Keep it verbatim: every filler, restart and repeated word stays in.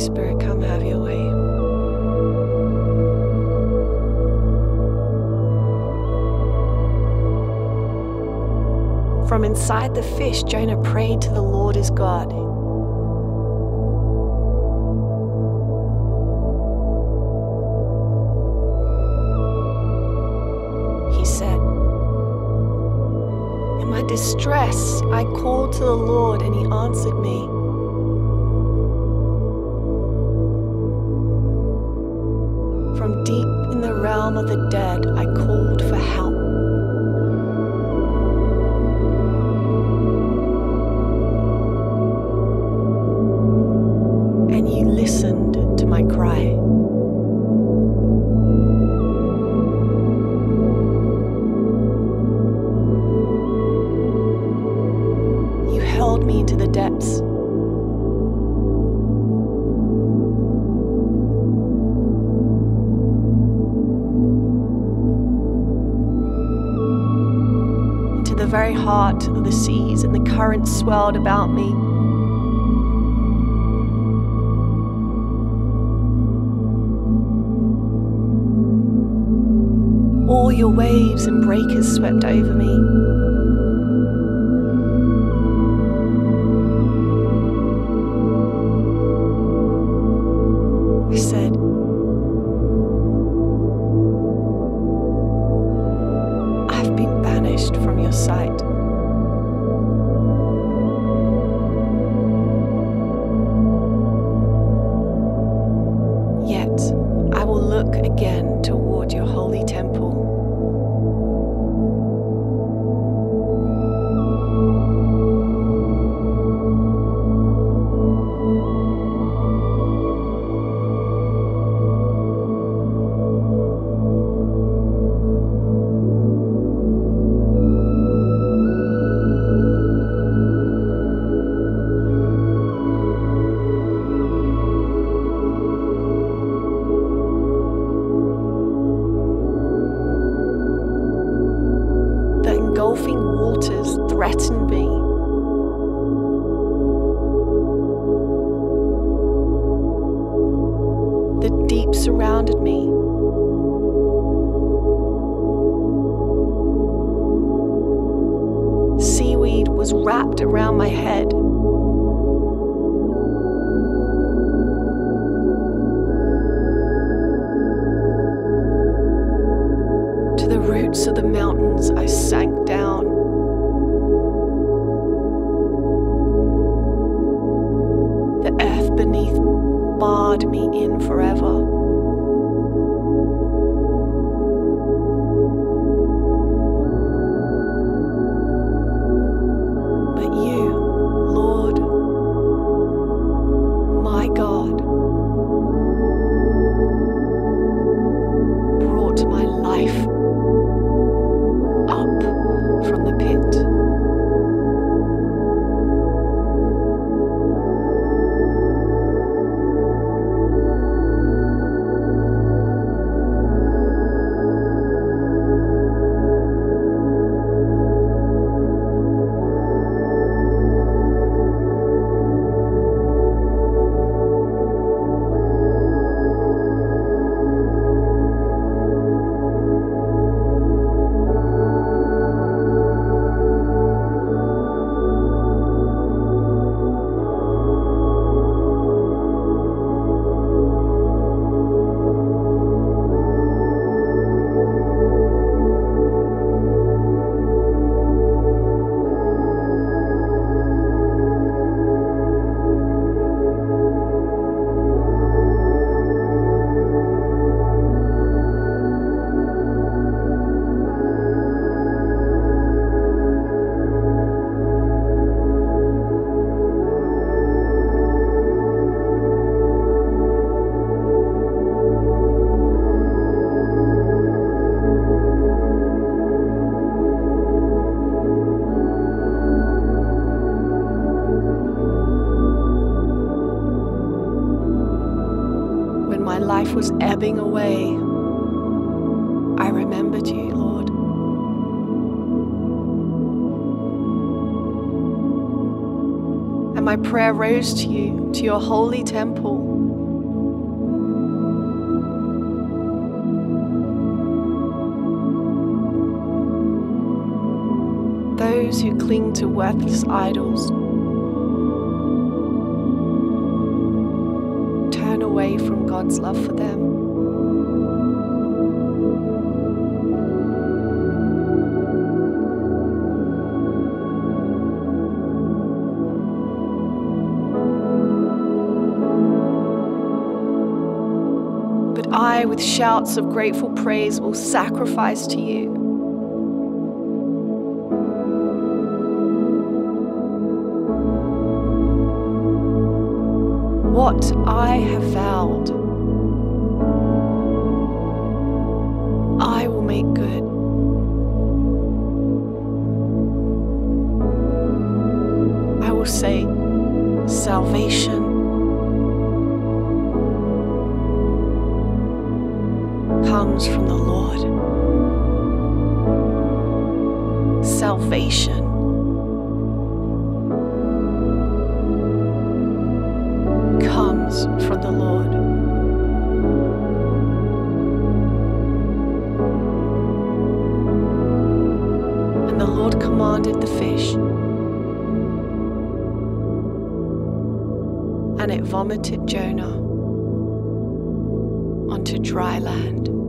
Spirit, come have your way. From inside the fish, Jonah prayed to the Lord his God. He said, "In my distress, I called to the Lord, and he answered me. From deep in the realm of the dead, I called for help. And you listened to my cry. You hurled me into the depths. Into the very heart of the seas, and the currents swirled about me. All your waves and breakers swept over me. I said, I've been banished from your sight. Yet I will look again toward your holy temple. Engulfing waters threatened me. The deep surrounded me. Seaweed was wrapped around my head. To the roots of the mountains I sank down. The earth beneath barred me in forever. But you, Lord, my God, brought my life up from the pit. My life was ebbing away, I remembered you, Lord. And my prayer rose to you, to your holy temple. those who cling to worthless idols. Turn away from God's love for them. But I, with shouts of grateful praise, will sacrifice to you. What I have vowed, I will make good. I will say, salvation comes from the Lord. Salvation comes from the Lord. And the Lord commanded the fish, and it vomited Jonah onto dry land.